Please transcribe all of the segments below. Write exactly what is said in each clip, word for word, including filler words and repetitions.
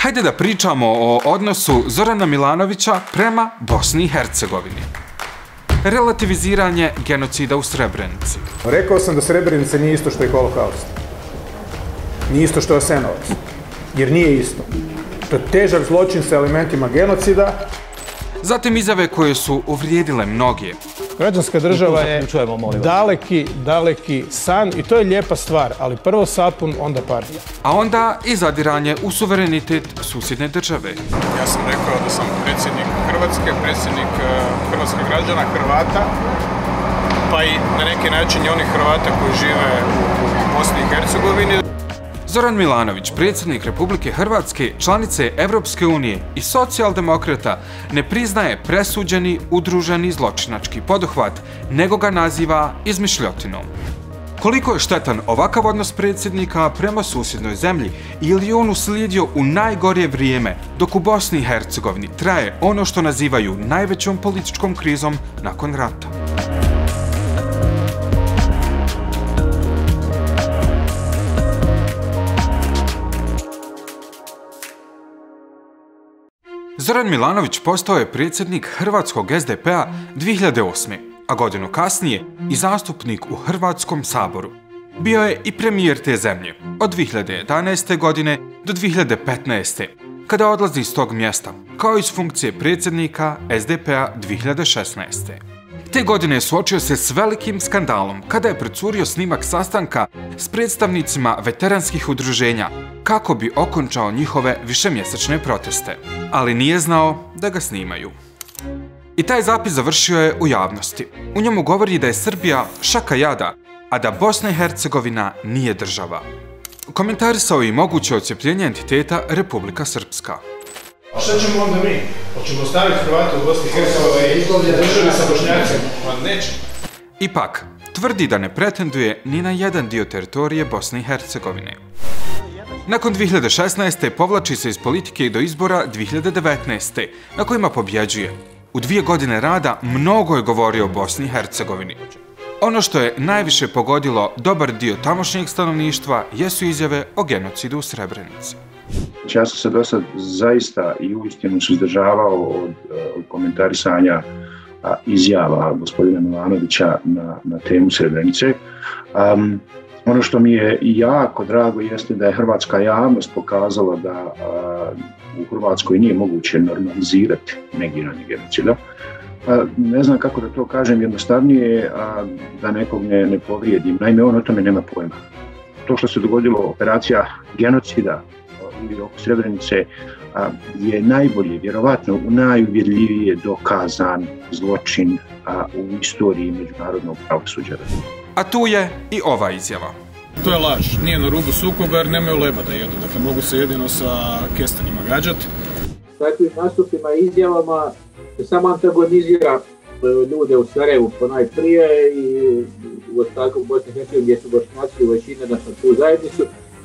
Hajde da pričamo o odnosu Zorana Milanovića prema Bosni i Hercegovini. Relativiziranje genocida u Srebrenici. Rekao sam da Srebrenica nije isto što je holokaust. Nije isto što je Jasenovac. Jer nije isto. To je težak zločin sa elementima genocida. Zatim izjave koje su uvrijedile mnoge. Građanska država je daleki, daleki san i to je lijepa stvar, ali prvo sapun, onda partija. A onda i zadiranje u suverenitet susjedne države. Ja sam rekao da sam predsjednik Hrvatske, predsjednik hrvatskog građana, Hrvata, pa i na neki način i onih Hrvata koji žive u Bosni i Hercegovini. Zoran Milanović, predsjednik Republike Hrvatske, članice Evropske unije i socijaldemokrata, ne priznaje presuđeni, udruženi zločinački poduhvat, nego ga naziva izmišljotinom. Koliko je štetan ovakav odnos predsjednika prema susjednoj zemlji ili je on uslijedio u najgorije vrijeme, dok u Bosni i Hercegovini traje ono što nazivaju najvećom političkom krizom nakon rata? Zoran Milanović postao je predsjednik hrvatskog es de pe a dvije hiljade osme. a godinu kasnije i zastupnik u Hrvatskom saboru. Bio je i premijer te zemlje od dvije hiljade jedanaeste. godine do dvije hiljade petnaeste. kada odlazi iz tog mjesta, kao i s funkcije predsjednika es de pe a dvije hiljade šesnaeste. Te godine je suočio se s velikim skandalom kada je procurio snimak sastanka s predstavnicima veteranskih udruženja kako bi okončao njihove višemjesečne proteste, ali nije znao da ga snimaju. I taj zapis završio je u javnosti. U njemu govori da je Srbija šaka jada, a da Bosna i Hercegovina nije država. Komentarisao je i moguće odcjepljenje entiteta Republika Srpska. A šta ćemo onda mi? Hoćemo staviti Hrvate u Bosni i Hercegovini i državi sa Bošnjacima? Pa neće. Ipak, tvrdi da ne pretenduje ni na jedan dio teritorije Bosne i Hercegovine. Nakon dvije hiljade šesnaeste. povlači se iz politike do izbora dvije hiljade devetnaeste. na kojima pobjeđuje. U dvije godine rada mnogo je govorio o Bosni i Hercegovini. Ono što je najviše pogodilo dobar dio tamošnjeg stanovništva jesu izjave o genocidu u Srebrenici. Ja sam se do sad zaista i uistinu suzdržavao od, od komentarisanja a, izjava gospodina Milanovića na, na temu Srebrenice. Um, ono što mi je jako drago jeste da je hrvatska javnost pokazala da a, u Hrvatskoj nije moguće normalizirati negiranje genocida. A, ne znam kako da to kažem jednostavnije, a da nekog ne, ne povrijedim. Naime, on o tome nema pojma. To što se dogodilo, operacija genocida ili oko Srebrenice, a, je najbolje, vjerovatno najuvjerljivije dokazan zločin a, u istoriji međunarodnog pravosuđa. A tu je i ova izjava. To je laž, nije na rubu sukoba jer nemaju leba da jedu, dakle mogu se jedino sa kestanjima gađati. Takvim nastupima i izjavama se samo antagonizira ljude u Sarajevu ponajprije i u ostatku Bosne i Hercegovine gdje su Bošnjaci u većini na tu zajednicu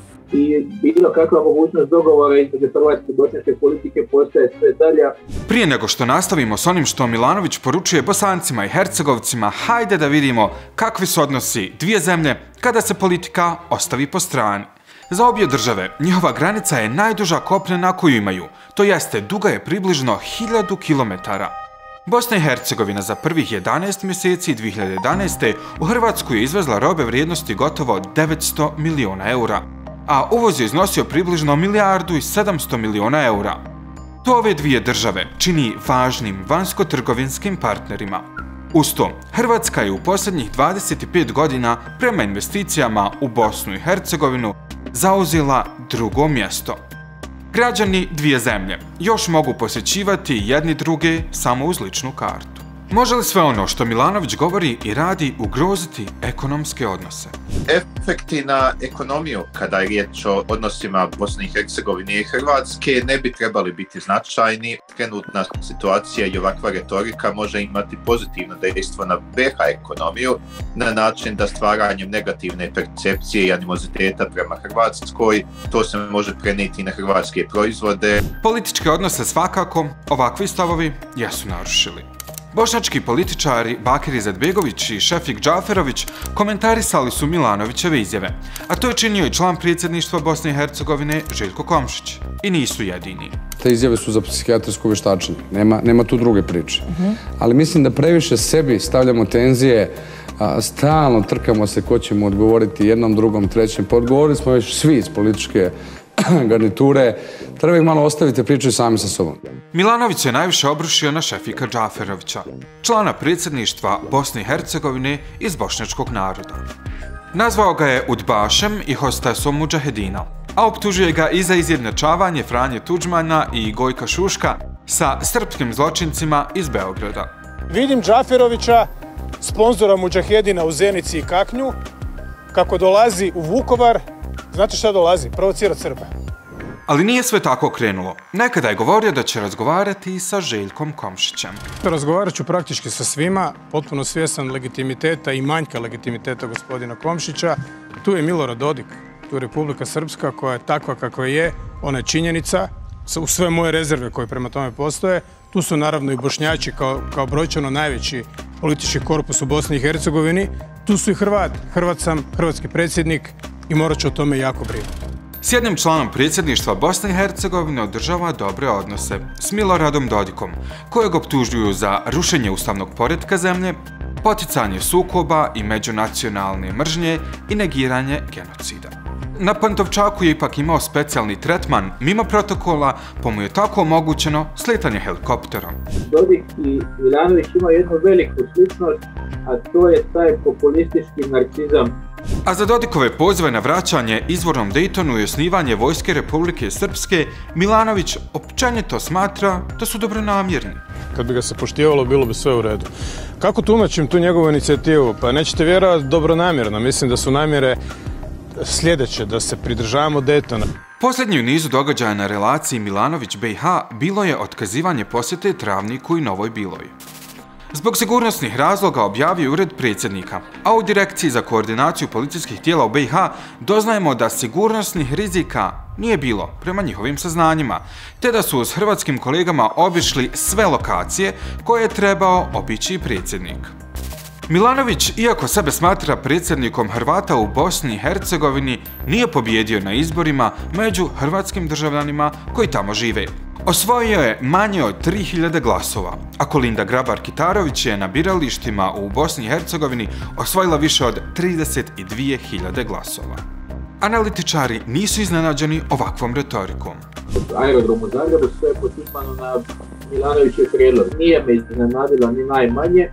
i bilo kakva mogućnost dogovora između hrvatske i bošnjačke politike postaje sve dalja. Prije nego što nastavimo s onim što Milanović poručuje Bosancima i Hercegovcima, hajde da vidimo kakvi su odnosi dvije zemlje kada se politika ostavi po strani. Za obje države njihova granica je najduža kopnena koju imaju, to jeste duga je približno hiljadu kilometara. Bosna i Hercegovina za prvih jedanaest mjeseci dvije hiljade jedanaeste. u Hrvatsku je izvezla robe vrijednosti gotovo devetsto miliona eura, a uvoz je iznosio približno milijardu i sedamsto miliona eura. To ove dvije države čini važnim vanjsko-trgovinskim partnerima. Uz to, Hrvatska je u posljednjih dvadeset pet godina prema investicijama u Bosnu i Hercegovinu zauzela drugo mjesto. Građani dvije zemlje još mogu posjećivati jedni druge samo uz ličnu kartu. Može li sve ono što Milanović govori i radi ugroziti ekonomske odnose? Efekti na ekonomiju, kada je riječ o odnosima Bosne i Hercegovine i Hrvatske, ne bi trebali biti značajni. Trenutna situacija i ovakva retorika može imati pozitivno dejstvo na be ha ekonomiju na način da stvaranjem negativne percepcije i animoziteta prema Hrvatskoj to se može prenijeti na hrvatske proizvode. Političke odnose svakako ovakvi stavovi jesu narušili. Bošnjački političari Bakir Izetbegović i Šefik Džaferović komentarisali su Milanovićeve izjave, a to je činio i član predsjedništva Bosne i Hercegovine Željko Komšić. I nisu jedini. Te izjave su za psihijatrijsko vještačenje, nema, nema tu druge priče. Uh-huh. Ali mislim da previše sebi stavljamo tenzije, a, stalno trkamo se ko ćemo odgovoriti jednom, drugom, trećem. Pa odgovorili smo već svi iz političke garniture, treba ih malo ostaviti pričaju sami sa sobom. Milanović je najviše obrušio na Šefika Džaferovića, člana predsjedništva Bosne i Hercegovine iz bošnjačkog naroda. Nazvao ga je udbašem i hostasom mudžahedina, a optužuje ga i za izjednačavanje Franje Tuđmana i Gojka Šuška sa srpskim zločincima iz Beograda. Vidim Džaferovića, sponzora mudžahedina u Zenici i Kaknju, kako dolazi u Vukovar. Znate šta dolazi? Provocirati Srbe. Ali nije sve tako krenulo. Nekada je govorio da će razgovarati i sa Željkom Komšićem. Razgovarat ću praktički sa svima, potpuno svjestan legitimiteta i manjka legitimiteta gospodina Komšića. Tu je Milorad Dodik, tu je Republika Srpska koja je takva kakva je, ona je činjenica, u sve moje rezerve koje prema tome postoje. Tu su naravno i Bošnjaci kao, kao brojčano najveći politički korpus u Bosni i Hercegovini. Tu su i Hrvati. Hrvat sam, hrvatski predsjednik i morat ću o tome jako brinuti. S jednim članom predsjedništva Bosne i Hercegovine održava dobre odnose s Miloradom Dodikom, kojeg optužuju za rušenje ustavnog poretka zemlje, poticanje sukoba i međunacionalne mržnje i negiranje genocida. Na Pantovčaku je ipak imao specijalni tretman mimo protokola, pa mu je tako omogućeno sletanje helikopterom. Dodik i Milanović imaju jednu veliku sličnost, a to je taj populistički narcizam. A za Dodikove pozive na vraćanje izvornom Dejtonu i osnivanje Vojske Republike Srpske, Milanović općenito smatra da su dobronamjerni. Kad bi ga se poštivalo, bilo bi sve u redu. Kako tumačim tu njegovu inicijativu? Pa nećete vjerovati, dobronamjerno. Mislim da su namjere sljedeće, da se pridržavamo Dejtona. Posljednji u nizu događaja na relaciji Milanović-B i H bilo je otkazivanje posjete Travniku i Novoj Biloj. Zbog sigurnosnih razloga objavio ured predsjednika, a u Direkciji za koordinaciju policijskih tijela u B i H doznajemo da sigurnosnih rizika nije bilo prema njihovim saznanjima, te da su s hrvatskim kolegama obišli sve lokacije koje je trebao obići i predsjednik. Milanović, iako sebe smatra predsjednikom Hrvata u Bosni i Hercegovini, nije pobijedio na izborima među hrvatskim državljanima koji tamo žive. Osvojio je manje od tri hiljade glasova, a Kolinda Grabar-Kitarović je na biralištima u Bosni i Hercegovini osvojila više od trideset dvije hiljade glasova. Analitičari nisu iznenađeni ovakvom retorikom. Aerodrom u Zagrebu sve je potpisano na Milanovićev prijedlog. Nije me iznenadila ni najmanje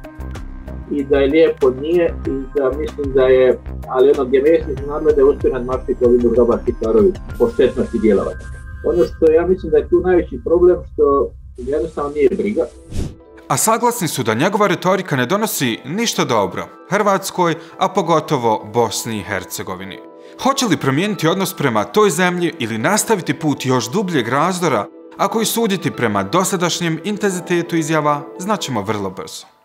i da je lijepo nije i da mislim da je, ali ono gdje me je iznenadilo da je uspio nadmašiti Kolindu Grabar-Kitarović po štetnosti djelovanja. Ono što ja mislim da je tu najveći problem, što jednostavno nije briga. A saglasni su da njegova retorika ne donosi ništa dobro Hrvatskoj, a pogotovo Bosni i Hercegovini. Hoće li promijeniti odnos prema toj zemlji ili nastaviti put još dubljeg razdora, ako i suditi prema dosadašnjem intenzitetu izjava, znaćemo vrlo brzo.